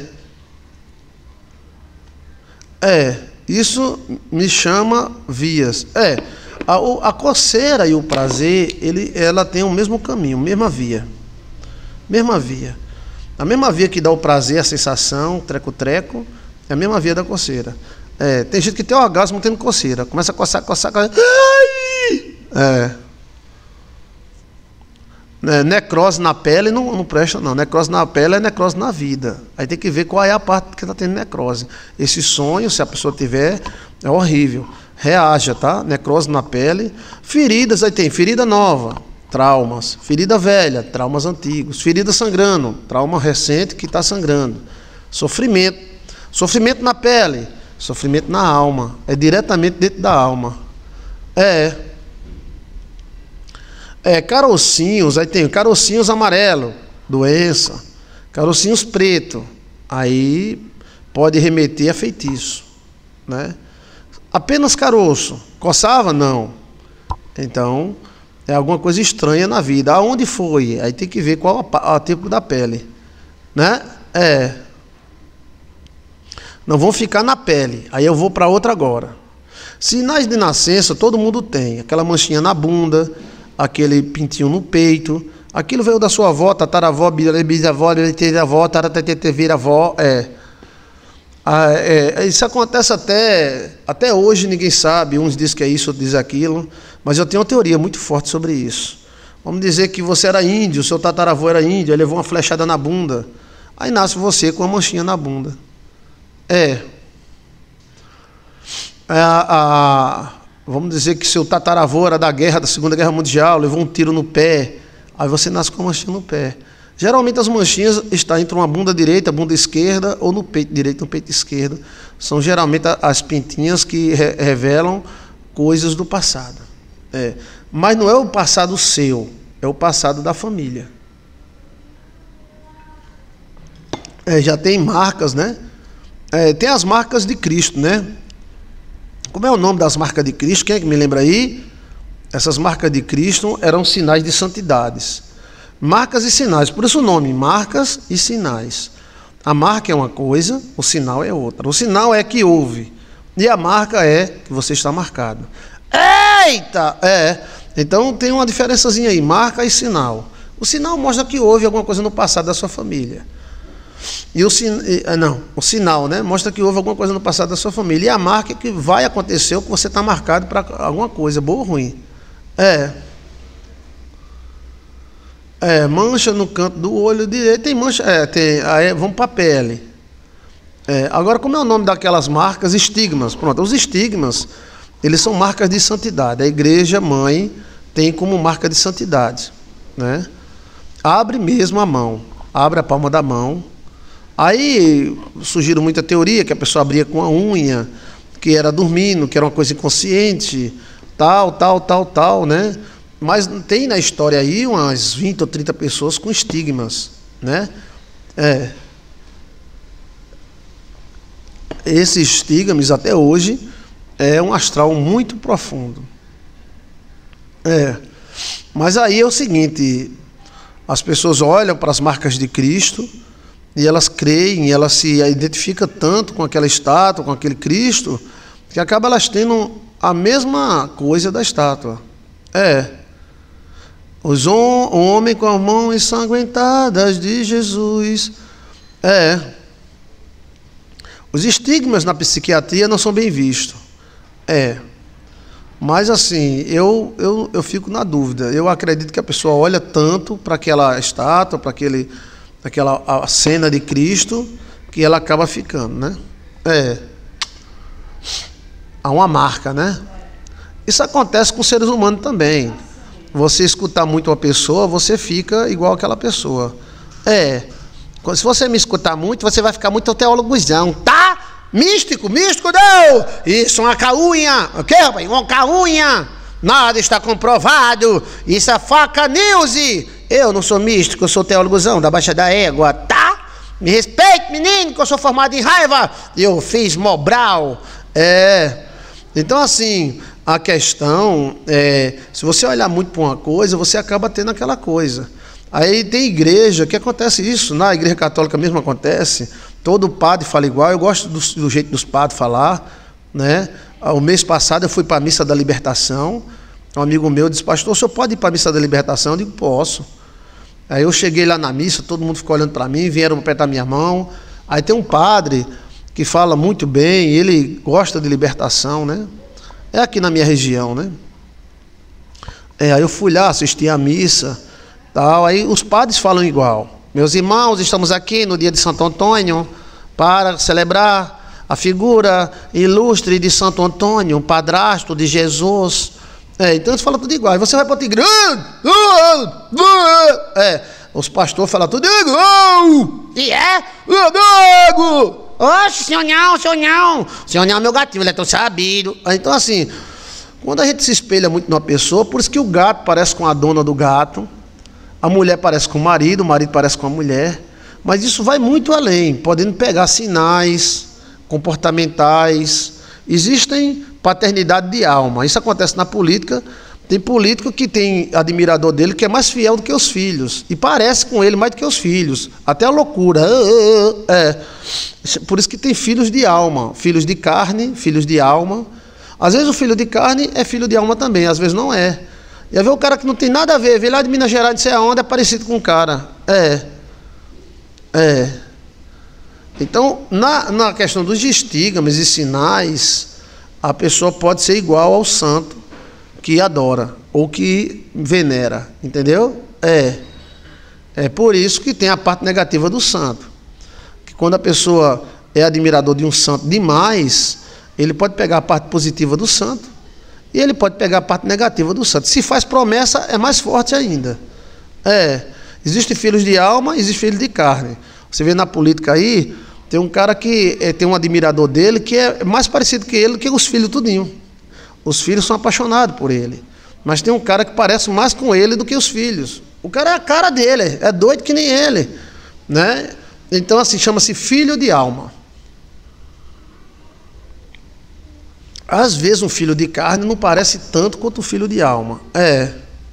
É. Isso me chama vias. É. A, a coceira e o prazer, ele, ela tem o mesmo caminho, mesma via. Mesma via. A mesma via que dá o prazer, a sensação, treco-treco, é a mesma via da coceira. É, tem gente que tem orgasmo tendo coceira. Começa a coçar, coçar, coçar. Ai! É. É, necrose na pele não, não presta, não. Necrose na pele é necrose na vida. Aí tem que ver qual é a parte que está tendo necrose. Esse sonho, se a pessoa tiver, é horrível. Reaja, tá? Necrose na pele. Feridas, aí tem ferida nova, traumas. Ferida velha, traumas antigos. Ferida sangrando, trauma recente que está sangrando. Sofrimento. Sofrimento na pele. Sofrimento na alma, é diretamente dentro da alma. É. É, carocinhos, aí tem carocinhos amarelo, doença. Carocinhos preto, aí pode remeter a feitiço, né? Apenas caroço, coçava? Não. Então, é alguma coisa estranha na vida. Aonde foi? Aí tem que ver qual o tipo da pele, né? É. Não vão ficar na pele. Aí eu vou para outra agora. Sinais de nascença todo mundo tem. Aquela manchinha na bunda, aquele pintinho no peito. Aquilo veio da sua avó, tataravó, bisavó, bisavó, tataravó, é. Ah, é. Isso acontece até, até hoje, ninguém sabe. Uns dizem que é isso, outros dizem aquilo. Mas eu tenho uma teoria muito forte sobre isso. Vamos dizer que você era índio, seu tataravô era índio, ele levou uma flechada na bunda. Aí nasce você com uma manchinha na bunda. É. A, a, vamos dizer que seu tataravô era da guerra, da Segunda Guerra Mundial, levou um tiro no pé, aí você nasce com uma manchinha no pé. Geralmente as manchinhas estão entre uma bunda direita, bunda esquerda, ou no peito direito, no peito esquerdo. São geralmente as pintinhas que re revelam coisas do passado. É. Mas não é o passado seu, é o passado da família. É, já tem marcas, né? É, tem as marcas de Cristo, né? Como é o nome das marcas de Cristo? Quem é que me lembra aí? Essas marcas de Cristo eram sinais de santidades. Marcas e sinais, por isso o nome, marcas e sinais. A marca é uma coisa, o sinal é outra. O sinal é que houve, e a marca é que você está marcado. Eita! É, então tem uma diferençazinha aí, marca e sinal. O sinal mostra que houve alguma coisa no passado da sua família. E o, sin... não, o sinal, né, mostra que houve alguma coisa no passado da sua família. E a marca é que vai acontecer, ou que você está marcado para alguma coisa, boa ou ruim. É. É, mancha no canto do olho direito, tem mancha, é, tem, aí vamos para a pele. É, agora, como é o nome daquelas marcas? Estigmas. Pronto, os estigmas, eles são marcas de santidade. A igreja mãe tem como marca de santidade, né? Abre mesmo a mão, abre a palma da mão. Aí surgiram muita teoria que a pessoa abria com a unha, que era dormindo, que era uma coisa inconsciente. tal, tal, tal, tal, né? Mas tem na história aí umas vinte ou trinta pessoas com estigmas, né? É. Esses estigmas, até hoje, é um astral muito profundo. É. Mas aí é o seguinte, as pessoas olham para as marcas de Cristo e elas creem, elas se identificam tanto com aquela estátua, com aquele Cristo, que acaba elas tendo a mesma coisa da estátua. É. Os hom o homem com as mãos ensanguentadas de Jesus. É. Os estigmas na psiquiatria não são bem vistos. É. Mas assim, eu, eu, eu fico na dúvida. Eu acredito que a pessoa olha tanto para aquela estátua, para aquele, aquela a cena de Cristo, que ela acaba ficando, né? É. Há uma marca, né? Isso acontece com seres humanos também. Você escutar muito uma pessoa, você fica igual aquela pessoa. É. Se você me escutar muito, você vai ficar muito teólogozão, tá? Místico, místico não! Isso é uma caunha, o quê, rapaz? Uma caunha! Nada está comprovado! Isso é faca news! Eu não sou místico, eu sou teólogozão da Baixa da Égua, tá? Me respeite, menino, que eu sou formado em raiva! Eu fiz Mobral. É. Então, assim, a questão é, se você olhar muito para uma coisa, você acaba tendo aquela coisa. Aí tem igreja que acontece isso, na igreja católica mesmo acontece, todo padre fala igual, eu gosto do, do jeito dos padres falar, né? O mês passado eu fui para a missa da libertação, um amigo meu disse, pastor, o senhor pode ir para a missa da libertação? Eu digo, posso. Aí eu cheguei lá na missa, todo mundo ficou olhando para mim, vieram apertar minha mão, aí tem um padre que fala muito bem, ele gosta de libertação, né? É aqui na minha região, né? É, aí eu fui lá, assisti a missa, tal, aí os padres falam igual. Meus irmãos, estamos aqui no dia de Santo Antônio para celebrar a figura ilustre de Santo Antônio, padrasto de Jesus. É, então eles falam tudo igual. Aí você vai para outra igreja. É, os pastores falam tudo igual. E é? Nego! Oxe, senhor não, senhor não. Senhor não é meu gatinho, ele é tão sabido. Então, assim, quando a gente se espelha muito numa pessoa, por isso que o gato parece com a dona do gato, a mulher parece com o marido, o marido parece com a mulher, mas isso vai muito além, podendo pegar sinais comportamentais. Existem paternidade de alma, isso acontece na política. Tem político que tem admirador dele que é mais fiel do que os filhos, e parece com ele mais do que os filhos, até a loucura. É. Por isso que tem filhos de alma, filhos de carne, filhos de alma. Às vezes o filho de carne é filho de alma também, às vezes não é. E aí vê o cara que não tem nada a ver, vê lá de Minas Gerais, não sei aonde, é parecido com o cara. É. É. Então, na, na questão dos estigmas e sinais, a pessoa pode ser igual ao santo que adora ou que venera, entendeu? É. É por isso que tem a parte negativa do santo. Que quando a pessoa é admirador de um santo demais, ele pode pegar a parte positiva do santo e ele pode pegar a parte negativa do santo. Se faz promessa, é mais forte ainda. É. Existem filhos de alma, existem filhos de carne. Você vê na política aí, tem um cara que é, tem um admirador dele que é mais parecido que ele do que os filhos tudinho. Os filhos são apaixonados por ele. Mas tem um cara que parece mais com ele do que os filhos. O cara é a cara dele, é doido que nem ele, né? Então, assim, chama-se filho de alma. Às vezes um filho de carne não parece tanto quanto um filho de alma. É.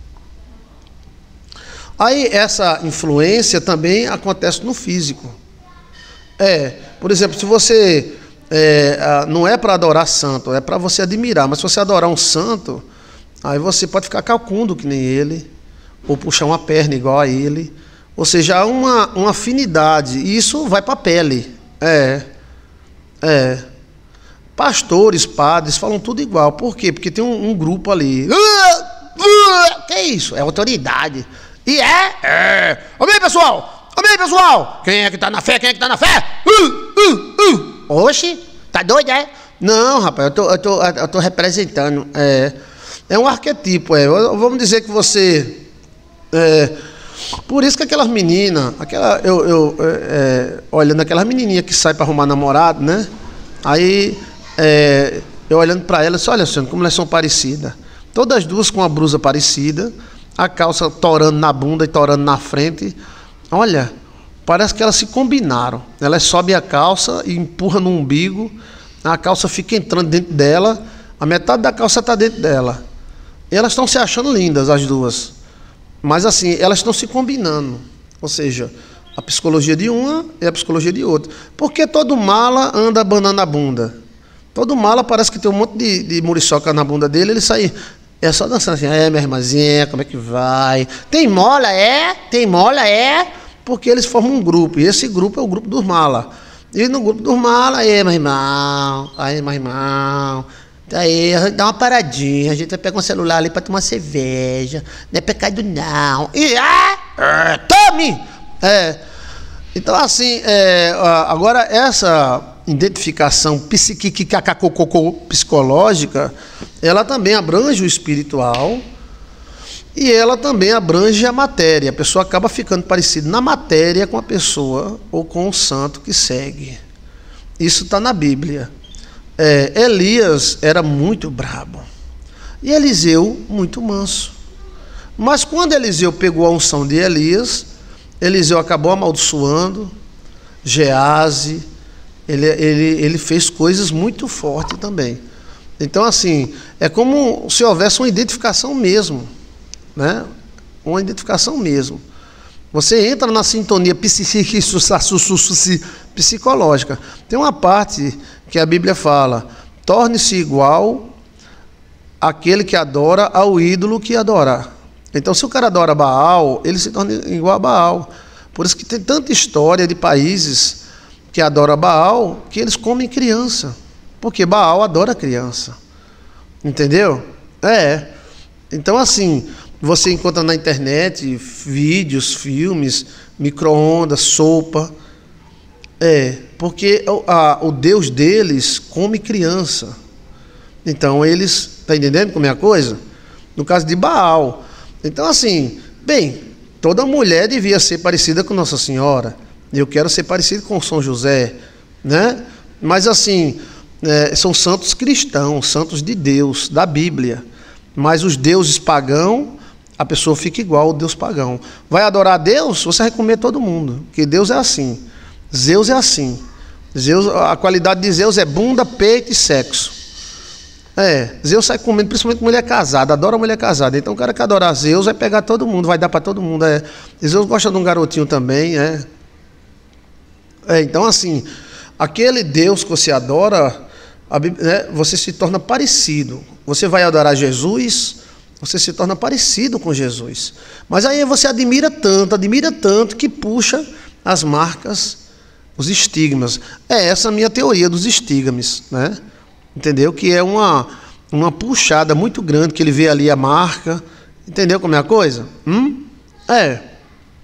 Aí essa influência também acontece no físico. É, por exemplo, se você... É, não é para adorar santo, é para você admirar. Mas se você adorar um santo, aí você pode ficar calcundo que nem ele, ou puxar uma perna igual a ele. Ou seja, há uma, uma afinidade, e isso vai para a pele. É, é. Pastores, padres, falam tudo igual. Por quê? Porque tem um, um grupo ali. Que isso? É autoridade. E é? É. Amém, pessoal? Amém, pessoal? Quem é que está na fé? Quem é que está na fé? Uh, uh, uh. Oxe, tá doido, é? Não, rapaz, eu tô, eu tô, eu tô representando. É, é um arquetipo, é. Vamos dizer que você... É, por isso que aquelas meninas, aquela, eu, eu é, olhando aquelas menininhas que saem para arrumar namorado, né? Aí, é, eu olhando para elas, olha, senhor, como elas são parecidas. Todas as duas com a blusa parecida, a calça torando na bunda e torando na frente. Olha, parece que elas se combinaram. Elas sobem a calça e empurram no umbigo, a calça fica entrando dentro dela, a metade da calça está dentro dela. E elas estão se achando lindas, as duas. Mas assim, elas estão se combinando. Ou seja, a psicologia de uma e a psicologia de outra. Porque todo mala anda abanando a bunda. Todo mala parece que tem um monte de, de muriçoca na bunda dele, ele sai... É só dançando assim, é, minha irmãzinha, como é que vai? Tem mola, é? Tem mola, é? Porque eles formam um grupo, e esse grupo é o grupo dos malas. E no grupo dos malas, aí, meu irmão, aí, meu irmão, aí, dá uma paradinha, a gente vai pegar um celular ali para tomar cerveja, não é pecado não. E, ah, é, tome! É, então, assim, é, agora essa identificação psicológica, ela também abrange o espiritual e ela também abrange a matéria. A pessoa acaba ficando parecida na matéria com a pessoa ou com o santo que segue. Isso está na Bíblia. É, Elias era muito brabo e Eliseu muito manso. Mas quando Eliseu pegou a unção de Elias, Eliseu acabou amaldiçoando Gease. Ele, ele, ele fez coisas muito fortes também. Então, assim, é como se houvesse uma identificação mesmo, né? Uma identificação mesmo. Você entra na sintonia psicológica. Tem uma parte que a Bíblia fala: torne-se igual àquele que adora ao ídolo que adora. Então, se o cara adora Baal, ele se torna igual a Baal. Por isso que tem tanta história de países que adora Baal, que eles comem criança, porque Baal adora criança, entendeu? É, então assim, você encontra na internet vídeos, filmes, micro-ondas, sopa, é, porque a, o Deus deles come criança, então eles, tá entendendo como é a coisa? No caso de Baal, então assim, bem, toda mulher devia ser parecida com Nossa Senhora. Eu quero ser parecido com São José, né? Mas assim, é, são santos cristãos, santos de Deus, da Bíblia. Mas os deuses pagãos, a pessoa fica igual ao Deus pagão. Vai adorar a Deus, você vai comer todo mundo, porque Deus é assim. Zeus é assim. Zeus, a qualidade de Zeus é bunda, peito e sexo. É, Zeus sai comendo, principalmente mulher casada, adora mulher casada. Então o cara que adorar Zeus vai pegar todo mundo, vai dar para todo mundo. É. Zeus gosta de um garotinho também, é. É, então assim, aquele Deus que você adora, a Bíblia, né, você se torna parecido. Você vai adorar Jesus, você se torna parecido com Jesus. Mas aí você admira tanto, admira tanto, que puxa as marcas, os estigmas. É essa a minha teoria dos estigmas, né? Entendeu? Que é uma, uma puxada muito grande, que ele vê ali a marca. Entendeu como é a coisa? Hum? É.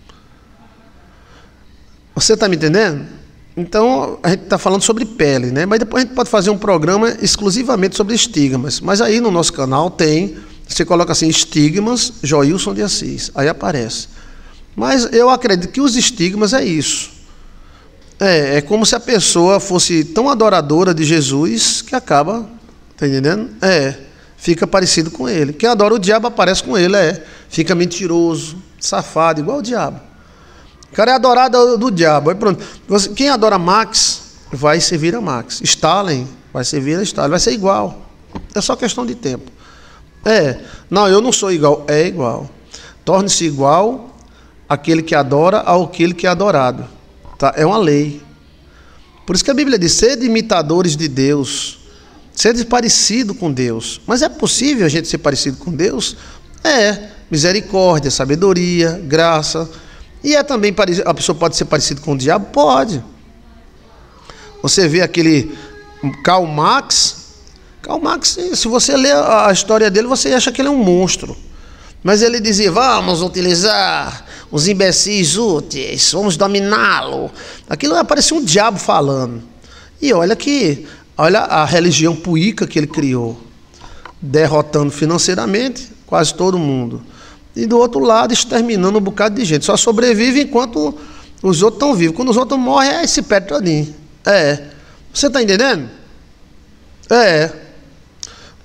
Você está me entendendo? Então, a gente está falando sobre pele, né? Mas depois a gente pode fazer um programa exclusivamente sobre estigmas. Mas aí no nosso canal tem, você coloca assim, estigmas, Joilson de Assis, aí aparece. Mas eu acredito que os estigmas é isso. É, é como se a pessoa fosse tão adoradora de Jesus que acaba, tá entendendo? É, fica parecido com ele. Quem adora o diabo aparece com ele, é. Fica mentiroso, safado, igual o diabo. O cara é adorado do, do diabo. Aí pronto. Você, quem adora Max vai servir a Max. Stalin vai servir a Stalin. Vai ser igual. É só questão de tempo. É. Não, eu não sou igual. É igual. Torne-se igual àquele que adora ao aquele que é adorado. Tá? É uma lei. Por isso que a Bíblia diz: sede imitadores de Deus. Sede parecido com Deus. Mas é possível a gente ser parecido com Deus? É. Misericórdia, sabedoria, graça. E é também, a pessoa pode ser parecida com o diabo? Pode. Você vê aquele Karl Marx. Karl Marx, se você lê a história dele, você acha que ele é um monstro. Mas ele dizia: vamos utilizar os imbecis úteis, vamos dominá-lo. Aquilo parecia um diabo falando. E olha que, olha a religião puíca que ele criou, derrotando financeiramente quase todo mundo. E do outro lado, exterminando um bocado de gente. Só sobrevive enquanto os outros estão vivos. Quando os outros morrem, aí se perde todinho. É. Você está entendendo? É.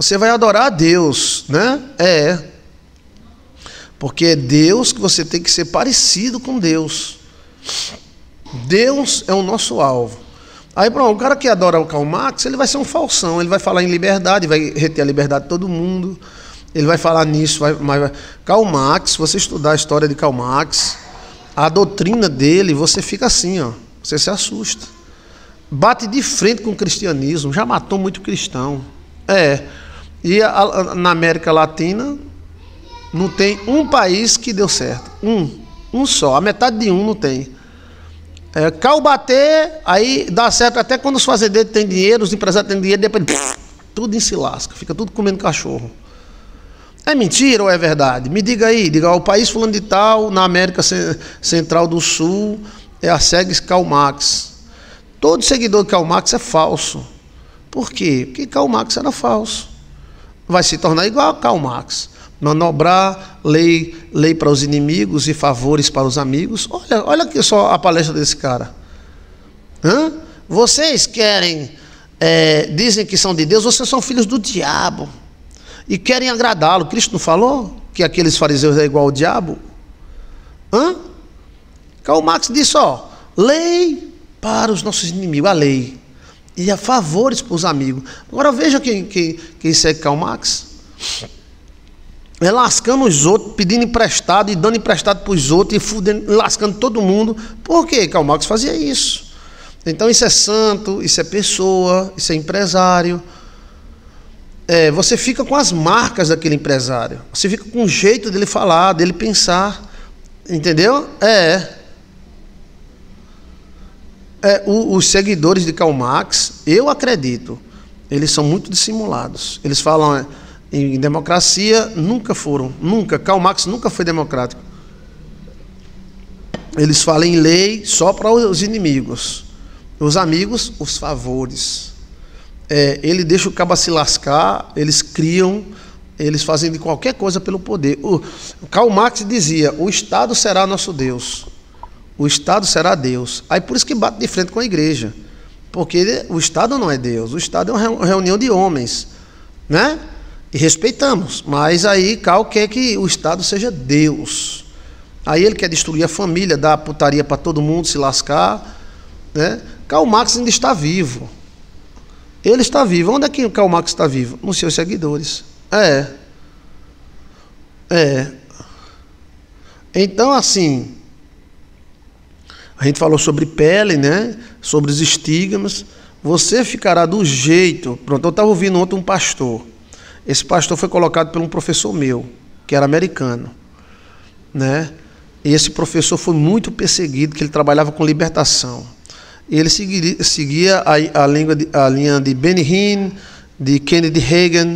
você vai adorar a Deus, né? É. Porque é Deus que você tem que ser parecido com Deus. Deus é o nosso alvo. Aí, pronto, o cara que adora o Karl Marx, ele vai ser um falsão, ele vai falar em liberdade, vai reter a liberdade de todo mundo, ele vai falar nisso, vai, vai. Karl Marx, se você estudar a história de Karl Marx, a doutrina dele, você fica assim, ó, você se assusta. Bate de frente com o cristianismo, já matou muito cristão. É, e a, a, na América Latina, não tem um país que deu certo, um, um só, a metade de um não tem. É, cau bater, aí dá certo até quando os fazendeiros têm dinheiro, os empresários têm dinheiro, depois pff, tudo se lasca, fica tudo comendo cachorro. É mentira ou é verdade? Me diga aí, diga, ó, o país fulano de tal, na América Central do Sul, é a segue Karl Marx. Todo seguidor de Karl Marx é falso. Por quê? Porque Karl Marx era falso. Vai se tornar igual a Karl Marx. Manobrar, lei, lei para os inimigos e favores para os amigos. Olha, olha aqui só a palestra desse cara. Hã? Vocês querem, é, dizem que são de Deus, vocês são filhos do diabo. E querem agradá-lo. Cristo não falou que aqueles fariseus é igual ao diabo? Hã? Karl Marx disse, ó, lei para os nossos inimigos, a lei. E a favores para os amigos. Agora veja quem, quem, quem segue Karl Marx. É lascando os outros, pedindo emprestado e dando emprestado para os outros e fudendo, lascando todo mundo. Por quê? Karl Marx fazia isso. Então isso é santo, isso é pessoa, isso é empresário. É, você fica com as marcas daquele empresário. Você fica com o jeito dele falar, dele pensar. Entendeu? É. é o, os seguidores de Karl Marx, eu acredito, eles são muito dissimulados. Eles falam... É, em democracia, nunca foram, nunca, Karl Marx nunca foi democrático. Eles falam em lei só para os inimigos, os amigos, os favores. É, ele deixa o cabo se lascar, eles criam, eles fazem de qualquer coisa pelo poder. O, o Karl Marx dizia, o Estado será nosso Deus, o Estado será Deus. Aí por isso que bate de frente com a igreja, porque o Estado não é Deus, o Estado é uma reunião de homens, né? E respeitamos, mas aí Karl quer que o Estado seja Deus. Aí ele quer destruir a família, dar putaria para todo mundo, se lascar, né? Karl Marx ainda está vivo. Ele está vivo. Onde é que o Karl Marx está vivo? Nos seus seguidores. É. É. Então, assim, a gente falou sobre pele, né? Sobre os estigmas. Você ficará do jeito... Pronto, eu estava ouvindo ontem um pastor. Esse pastor foi colocado por um professor meu, que era americano, né? E esse professor foi muito perseguido, que ele trabalhava com libertação. Ele seguia, seguia a, a, língua de, a linha de Benny Hinn, de Kennedy Reagan.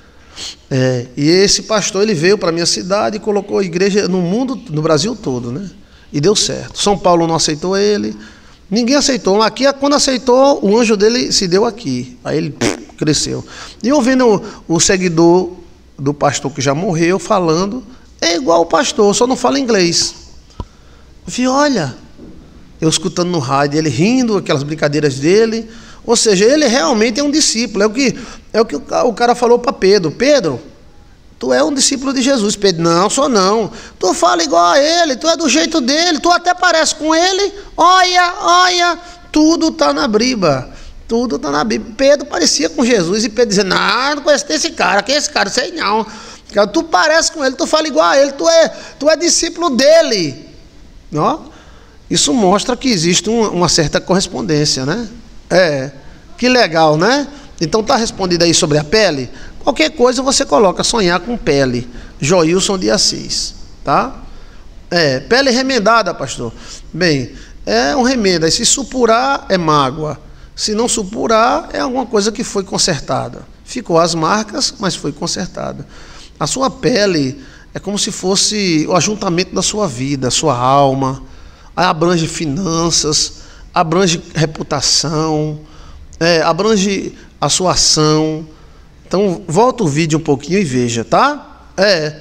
É, e esse pastor ele veio para a minha cidade e colocou a igreja no mundo, no Brasil todo, né? E deu certo. São Paulo não aceitou ele, ninguém aceitou. Aqui, quando aceitou, o anjo dele se deu aqui. Aí ele pff, cresceu. E eu vendo o, o seguidor do pastor que já morreu falando, é igual o pastor, só não fala inglês. Eu vi, olha, eu escutando no rádio, ele rindo, aquelas brincadeiras dele. Ou seja, ele realmente é um discípulo. É o que, é o, que o cara falou para Pedro. Pedro, tu é um discípulo de Jesus. Pedro, não, sou não. Tu fala igual a ele, tu é do jeito dele, tu até parece com ele. Olha, olha, tudo está na Bíblia. Tudo está na Bíblia. Pedro parecia com Jesus e Pedro dizia, não, não conheço esse cara, quem é esse cara? Sei não. Tu parece com ele, tu fala igual a ele, tu é, tu é discípulo dele. Ó, isso mostra que existe uma, uma certa correspondência, né? É, que legal, né? Então está respondido aí sobre a pele. Qualquer coisa você coloca sonhar com pele. Joilson de Assis, tá? É, pele remendada, pastor. Bem, é um remendo. Aí se supurar é mágoa. Se não supurar é alguma coisa que foi consertada. Ficou as marcas, mas foi consertada. A sua pele é como se fosse o ajuntamento da sua vida, sua alma. Abrange finanças, abrange reputação, é, abrange a sua ação. Então, volta o vídeo um pouquinho e veja, tá? É.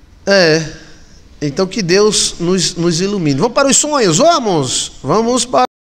É. Então, que Deus nos, nos ilumine. Vamos para os sonhos, vamos? Vamos para...